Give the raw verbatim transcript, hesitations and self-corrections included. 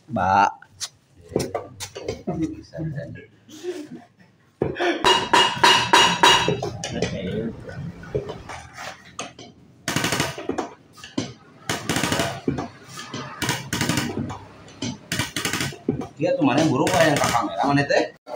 Mbak. Dia tuh mana yang burung yang ke kamera mana teh?